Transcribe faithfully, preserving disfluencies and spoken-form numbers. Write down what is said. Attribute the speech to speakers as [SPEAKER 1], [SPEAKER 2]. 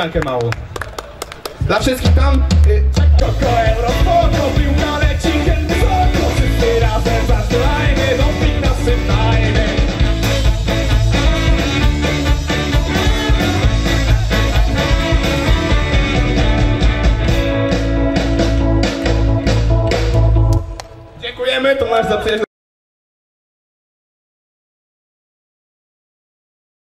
[SPEAKER 1] niespodziankę małą. Dla wszystkich tam... Y, Koko, euro, spoko, piłka leci, chętny wysoko. Wszyscy razem zaśpiewajmy, doping nasypajmy. Dziękujemy, to masz za przyjaźń.